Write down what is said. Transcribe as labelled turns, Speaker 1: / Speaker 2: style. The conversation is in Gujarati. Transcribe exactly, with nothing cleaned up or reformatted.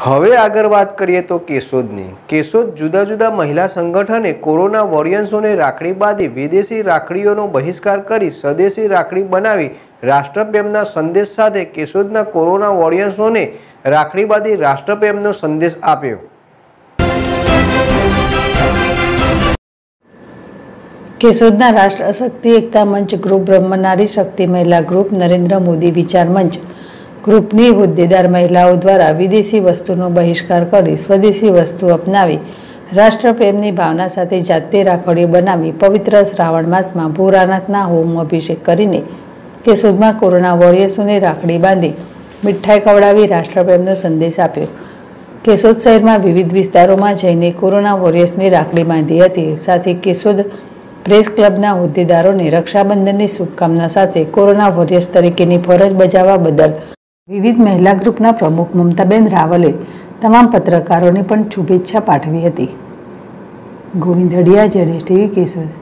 Speaker 1: હવે આગળ વાત કરીએ તો કેશોદની કેશોદ જુદા જુદા મહિલા સંગઠને કોરોના વોરિયર્સોને રાખડી બાંધી વિદેશી રાખડીઓનો બહિષ્કાર કરી સ્વદેશી રાખડી બનાવી રાષ્ટ્રપ્રેમના સંદેશ સાથે કેશોદના કોરોના વોરિયર્સોને રાખડી બાંધી રાષ્ટ્રપ્રેમનો સંદેશ આપ્યો।
Speaker 2: કેશોદના રાષ્ટ્ર શક્તિ એકતા મંચ ગ્રુપ, બ્રહ્મ નારી શક્તિ મહિલા ગ્રુપ, નરેન્દ્ર મોદી વિચાર મંચ ગ્રુપની હોદ્દેદાર મહિલાઓ દ્વારા વિદેશી વસ્તુનો બહિષ્કાર કરી સ્વદેશી વસ્તુ અપનાવી રાષ્ટ્રપ્રેમની ભાવના સાથે જાતે રાખડીઓ બનાવી પવિત્ર શ્રાવણ માસમાં ભોળાનાથના હોમ અભિષેક કરીને કેશોદમાં કોરોના વોરિયર્સોને રાખડી બાંધી મીઠાઈ ખવડાવી રાષ્ટ્રપ્રેમનો સંદેશ આપ્યો। કેશોદ શહેરમાં વિવિધ વિસ્તારોમાં જઈને કોરોના વોરિયર્સને રાખડી બાંધી હતી। સાથે કેશોદ પ્રેસ ક્લબના હોદ્દેદારોને રક્ષાબંધનની શુભકામના સાથે કોરોના વોરિયર્સ તરીકેની ફરજ બજાવવા બદલ વિવિધ મહિલા ગ્રુપના પ્રમુખ મમતાબેન રાવલે તમામ પત્રકારોને પણ શુભેચ્છા પાઠવી હતી। ગોવિંદ હડિયા, જેડેશ ટીવી, કેશોદ।